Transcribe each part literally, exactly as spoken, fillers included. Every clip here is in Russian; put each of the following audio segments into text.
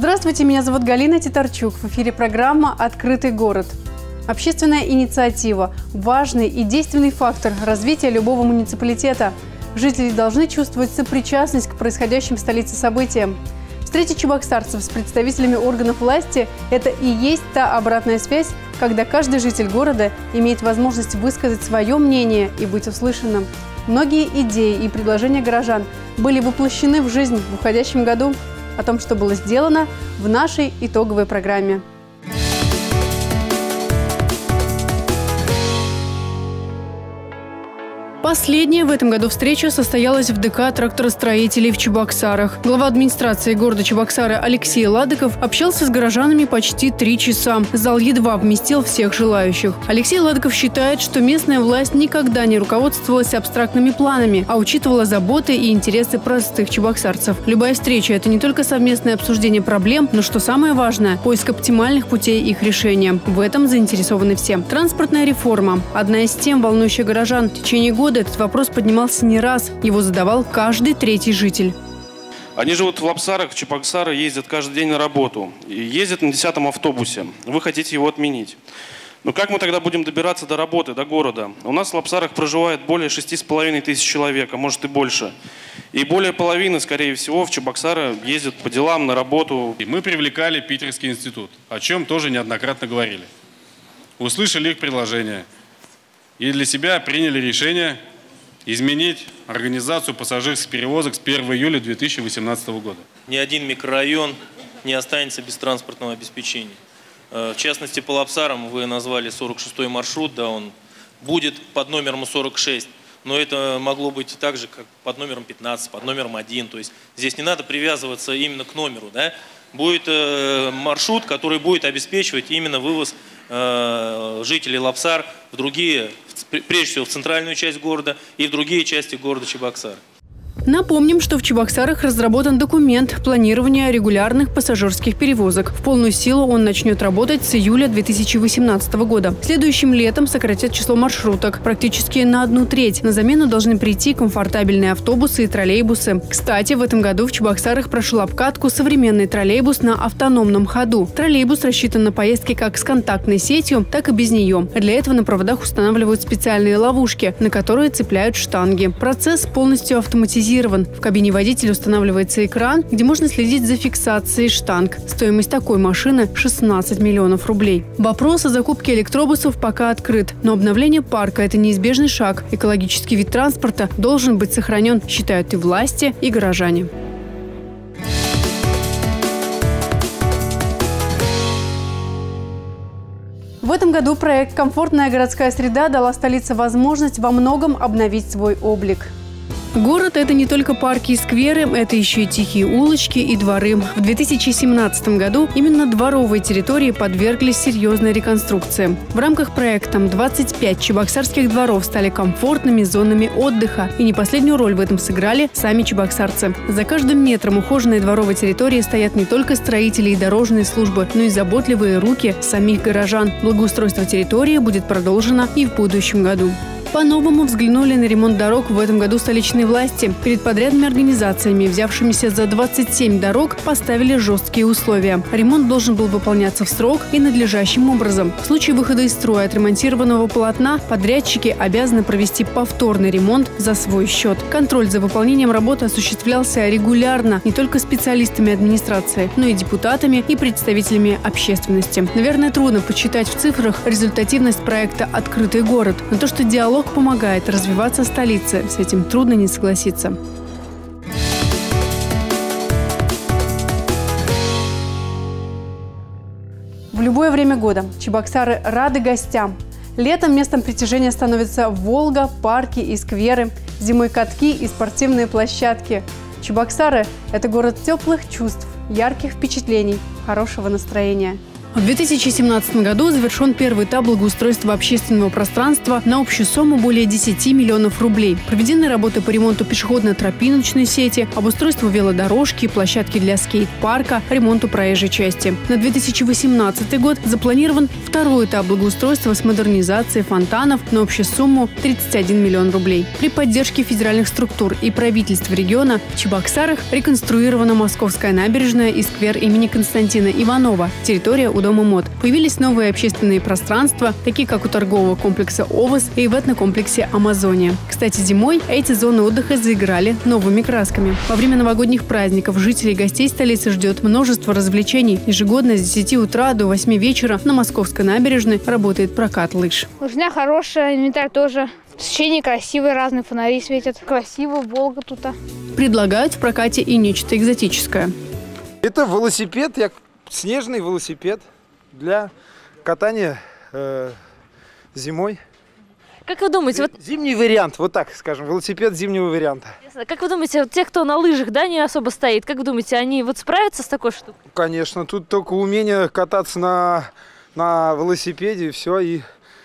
Здравствуйте, меня зовут Галина Титарчук. В эфире программа «Открытый город». Общественная инициатива – важный и действенный фактор развития любого муниципалитета. Жители должны чувствовать сопричастность к происходящим в столице событиям. Встреча чебоксарцев с представителями органов власти – это и есть та обратная связь, когда каждый житель города имеет возможность высказать свое мнение и быть услышанным. Многие идеи и предложения горожан были воплощены в жизнь в уходящем году. О том, что было сделано в нашей итоговой программе. Последняя в этом году встреча состоялась в ДК тракторостроителей в Чебоксарах. Глава администрации города Чебоксары Алексей Ладыков общался с горожанами почти три часа. Зал едва вместил всех желающих. Алексей Ладыков считает, что местная власть никогда не руководствовалась абстрактными планами, а учитывала заботы и интересы простых чебоксарцев. Любая встреча – это не только совместное обсуждение проблем, но, что самое важное, поиск оптимальных путей их решения. В этом заинтересованы все. Транспортная реформа – одна из тем, волнующих горожан. В течение года этот вопрос поднимался не раз. Его задавал каждый третий житель. Они живут в Лапсарах, в Чебоксары, ездят каждый день на работу. И ездят на десятом автобусе. Вы хотите его отменить. Но как мы тогда будем добираться до работы, до города? У нас в Лапсарах проживает более шести с половиной тысяч человек, а может и больше. И более половины, скорее всего, в Чебоксары ездят по делам, на работу. И мы привлекали Питерский институт, о чем тоже неоднократно говорили. Услышали их предложения. И для себя приняли решение изменить организацию пассажирских перевозок с первого июля две тысячи восемнадцатого года. Ни один микрорайон не останется без транспортного обеспечения. В частности, по Лапсарам вы назвали сорок шестой маршрут, да, он будет под номером сорок шесть, но это могло быть так же, как под номером пятнадцать, под номером один. То есть здесь не надо привязываться именно к номеру, да. Будет маршрут, который будет обеспечивать именно вывоз жителей Лапсар в другие, прежде всего в центральную часть города и в другие части города Чебоксар. Напомним, что в Чебоксарах разработан документ планирования регулярных пассажирских перевозок. В полную силу он начнет работать с июля две тысячи восемнадцатого года. Следующим летом сократят число маршруток практически на одну треть. На замену должны прийти комфортабельные автобусы и троллейбусы. Кстати, в этом году в Чебоксарах прошел обкатку современный троллейбус на автономном ходу. Троллейбус рассчитан на поездки как с контактной сетью, так и без нее. Для этого на проводах устанавливают специальные ловушки, на которые цепляют штанги. Процесс полностью автоматизирован. В кабине водителя устанавливается экран, где можно следить за фиксацией штанг. Стоимость такой машины – шестнадцать миллионов рублей. Вопрос о закупке электробусов пока открыт, но обновление парка – это неизбежный шаг. Экологический вид транспорта должен быть сохранен, считают и власти, и горожане. В этом году проект «Комфортная городская среда» дала столице возможность во многом обновить свой облик. Город – это не только парки и скверы, это еще и тихие улочки и дворы. В две тысячи семнадцатом году именно дворовые территории подверглись серьезной реконструкции. В рамках проекта двадцать пять чебоксарских дворов стали комфортными зонами отдыха. И не последнюю роль в этом сыграли сами чебоксарцы. За каждым метром ухоженной дворовой территории стоят не только строители и дорожные службы, но и заботливые руки самих горожан. Благоустройство территории будет продолжено и в будущем году. По-новому взглянули на ремонт дорог в этом году столичные власти. Перед подрядными организациями, взявшимися за двадцать семь дорог, поставили жесткие условия. Ремонт должен был выполняться в срок и надлежащим образом. В случае выхода из строя отремонтированного полотна подрядчики обязаны провести повторный ремонт за свой счет. Контроль за выполнением работы осуществлялся регулярно не только специалистами администрации, но и депутатами и представителями общественности. Наверное, трудно подсчитать в цифрах результативность проекта «Открытый город», но то, что диалог помогает развиваться столице, с этим трудно не согласиться. В любое время года чебоксары рады гостям. Летом местом притяжения становятся Волга, парки и скверы, зимой катки и спортивные площадки. Чебоксары – это город теплых чувств, ярких впечатлений, хорошего настроения. В две тысячи семнадцатом году завершен первый этап благоустройства общественного пространства на общую сумму более десяти миллионов рублей. Проведены работы по ремонту пешеходно-тропиночной сети, обустройству велодорожки, площадки для скейт-парка, ремонту проезжей части. На две тысячи восемнадцатый год запланирован второй этап благоустройства с модернизацией фонтанов на общую сумму тридцать один миллион рублей. При поддержке федеральных структур и правительства региона в Чебоксарах реконструирована Московская набережная и сквер имени Константина Иванова, территория у Дома МОД. Появились новые общественные пространства, такие как у торгового комплекса «Овос» и в этнокомплексе «Амазония». Кстати, зимой эти зоны отдыха заиграли новыми красками. Во время новогодних праздников жителей и гостей столицы ждет множество развлечений. Ежегодно с десяти утра до восьми вечера на Московской набережной работает прокат лыж. Лыжня хорошая, инвентарь тоже. Освещение красивое, разные фонари светят. Красиво, Волга тут. Предлагают в прокате и нечто экзотическое. Это велосипед, я... снежный велосипед для катания э, зимой. Как вы думаете, вот зимний вариант, вот так скажем, велосипед зимнего варианта. Как вы думаете, вот те, кто на лыжах, да, не особо стоит, как вы думаете, они вот справятся с такой штукой? Конечно, тут только умение кататься на, на велосипеде и все, и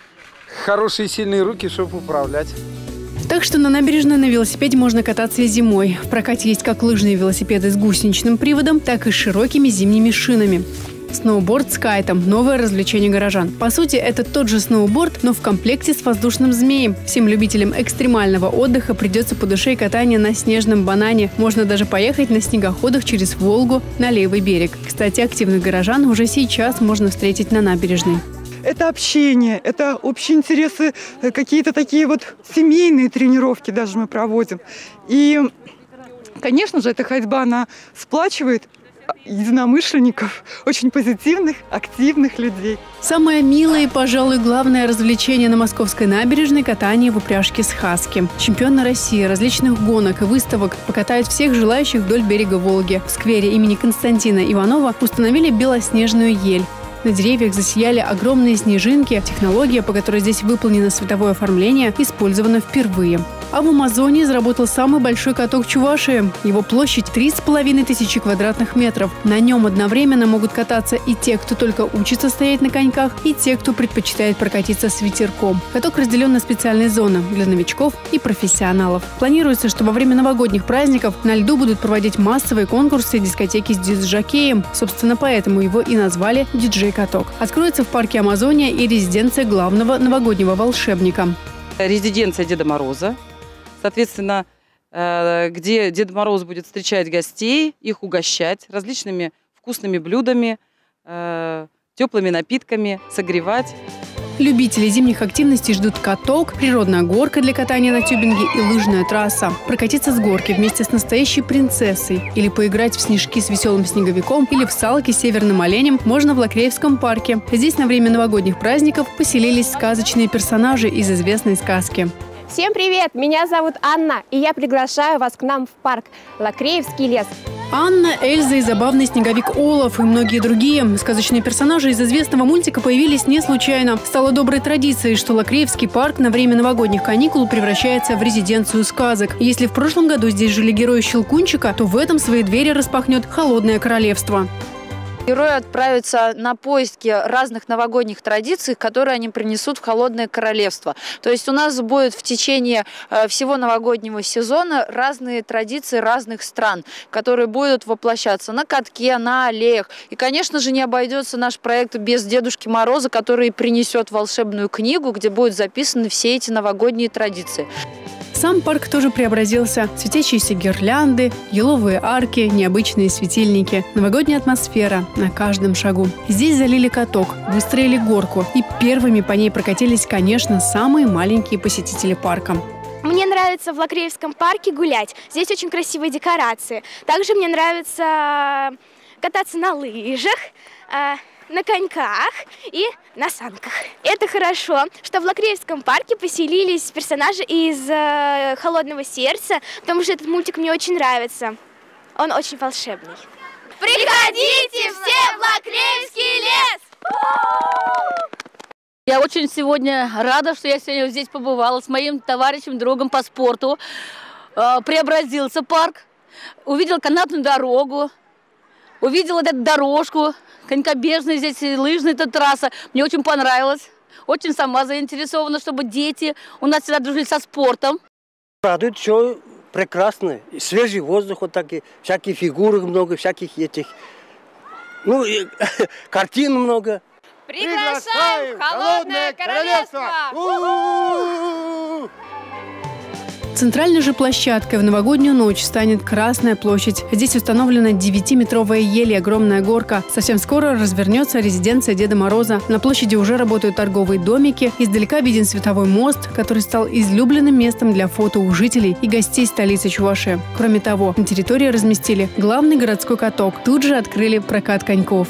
хорошие сильные руки, чтобы управлять. Так что на набережной на велосипеде можно кататься и зимой. В прокате есть как лыжные велосипеды с гусеничным приводом, так и с широкими зимними шинами. Сноуборд с кайтом – новое развлечение горожан. По сути, это тот же сноуборд, но в комплекте с воздушным змеем. Всем любителям экстремального отдыха придется по душе и катание на снежном банане. Можно даже поехать на снегоходах через Волгу на левый берег. Кстати, активных горожан уже сейчас можно встретить на набережной. Это общение, это общие интересы, какие-то такие вот семейные тренировки даже мы проводим. И, конечно же, эта ходьба, она сплачивает единомышленников, очень позитивных, активных людей. Самое милое и, пожалуй, главное развлечение на Московской набережной – катание в упряжке с хаски. Чемпионы России различных гонок и выставок покатают всех желающих вдоль берега Волги. В сквере имени Константина Иванова установили белоснежную ель. На деревьях засияли огромные снежинки. Технология, по которой здесь выполнено световое оформление, использована впервые. А в Амазонии заработал самый большой каток Чувашии. Его площадь три с половиной тысячи квадратных метров. На нем одновременно могут кататься и те, кто только учится стоять на коньках, и те, кто предпочитает прокатиться с ветерком. Каток разделен на специальные зоны для новичков и профессионалов. Планируется, что во время новогодних праздников на льду будут проводить массовые конкурсы и дискотеки с диджей-жокеем. Собственно, поэтому его и назвали «Диджей-каток». Откроется в парке Амазония и резиденция главного новогоднего волшебника. Резиденция Деда Мороза. Соответственно, где Дед Мороз будет встречать гостей, их угощать различными вкусными блюдами, теплыми напитками, согревать. Любители зимних активностей ждут каток, природная горка для катания на тюбинге и лыжная трасса. Прокатиться с горки вместе с настоящей принцессой или поиграть в снежки с веселым снеговиком или в салки с северным оленем можно в Лакреевском парке. Здесь на время новогодних праздников поселились сказочные персонажи из известной сказки. Всем привет! Меня зовут Анна, и я приглашаю вас к нам в парк Лакреевский лес. Анна, Эльза и забавный снеговик Олаф и многие другие сказочные персонажи из известного мультика появились не случайно. Стало доброй традицией, что Лакреевский парк на время новогодних каникул превращается в резиденцию сказок. Если в прошлом году здесь жили герои Щелкунчика, то в этом свои двери распахнет Холодное королевство. Герои отправятся на поиски разных новогодних традиций, которые они принесут в Холодное королевство. То есть у нас будет в течение всего новогоднего сезона разные традиции разных стран, которые будут воплощаться на катке, на аллеях. И, конечно же, не обойдется наш проект без Дедушки Мороза, который принесет волшебную книгу, где будут записаны все эти новогодние традиции. Сам парк тоже преобразился. Светящиеся гирлянды, еловые арки, необычные светильники. Новогодняя атмосфера на каждом шагу. Здесь залили каток, выстроили горку. И первыми по ней прокатились, конечно, самые маленькие посетители парка. Мне нравится в Лакреевском парке гулять. Здесь очень красивые декорации. Также мне нравится кататься на лыжах, на коньках и на санках. Это хорошо, что в Лакреевском парке поселились персонажи из э, «Холодного сердца», потому что этот мультик мне очень нравится. Он очень волшебный. Приходите все в Лакреевский лес! Я очень сегодня рада, что я сегодня здесь побывала с моим товарищем, другом по спорту. Э, преобразился парк, увидел канатную дорогу, увидел эту дорожку, конькобежная здесь, лыжная эта трасса. Мне очень понравилось. Очень сама заинтересована, чтобы дети у нас всегда дружили со спортом. Радует, все прекрасно. Свежий воздух, вот такие, всякие фигуры много, всяких этих, ну, и, картин много. Приглашаем в Холодное Королевство! Центральной же площадкой в новогоднюю ночь станет Красная площадь. Здесь установлена девятиметровая ель и огромная горка. Совсем скоро развернется резиденция Деда Мороза. На площади уже работают торговые домики. Издалека виден световой мост, который стал излюбленным местом для фото у жителей и гостей столицы Чувашии. Кроме того, на территории разместили главный городской каток. Тут же открыли прокат коньков.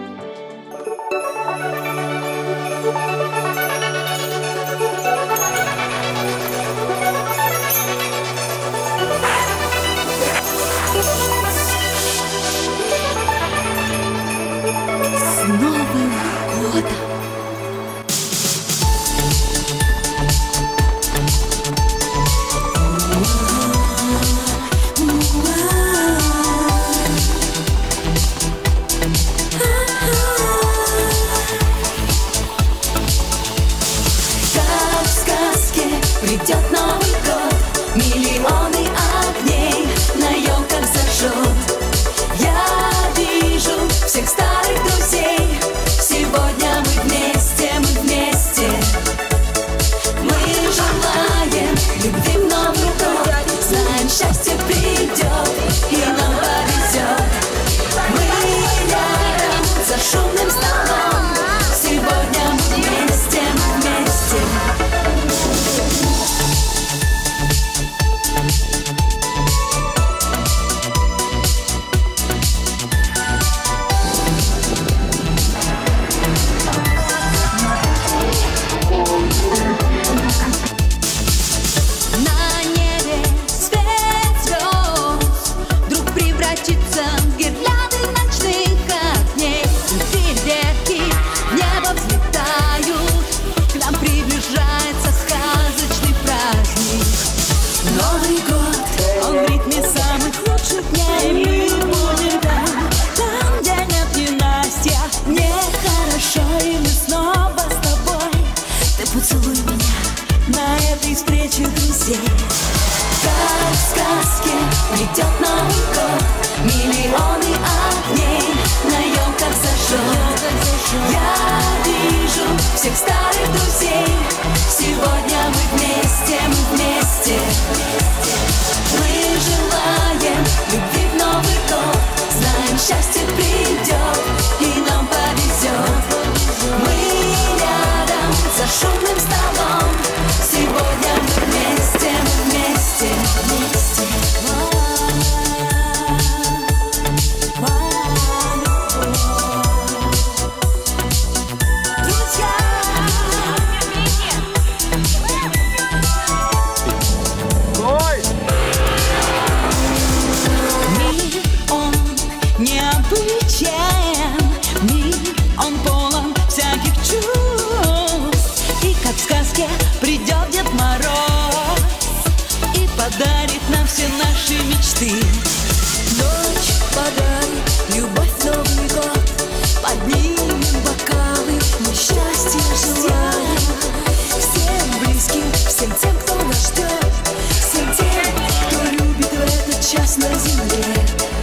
Придет Новый год, миллионы огней на елках зажжет. Я вижу всех старых друзей, сегодня мы вместе, мы вместе. Мы желаем любви в Новый год, знаем, счастье придет и нам повезет. Мы рядом за шумным столом, сегодня мы вместе, мы вместе. Поцелуй меня на этой встрече друзей. Как в сказке придет Новый год, миллионы огней на елках зажжет. Я вижу всех старых друзей, сегодня мы вместе, мы вместе. Мы желаем любви в Новый год, знаем, счастье придет и нам повезет. Мы рядом за шумным столом, сегодня мы вместе, мы вместе, вместе. Мир, он необычен, мир, он полон всяких чувств. И как в сказке придет Дед Мороз и подарит нам все наши мечты. Ночь подарит любовь в Новый год, поднимем бокалы, мы счастья желаем всем близким, всем тем, кто нас ждет, всем тем, кто любит в этот час на земле.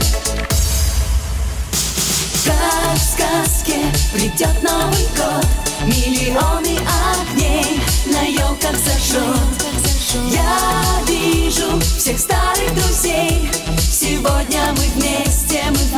Как в сказке придет Новый год, миллионы огней на елках зажжет. Я вижу всех старых друзей, сегодня мы вместе, мы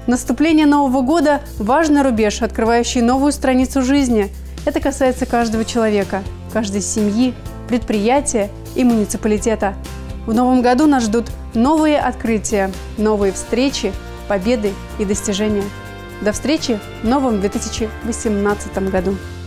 Наступление Нового года – важный рубеж, открывающий новую страницу жизни. Это касается каждого человека, каждой семьи, предприятия и муниципалитета. В новом году нас ждут новые открытия, новые встречи, победы и достижения. До встречи в новом две тысячи восемнадцатом году!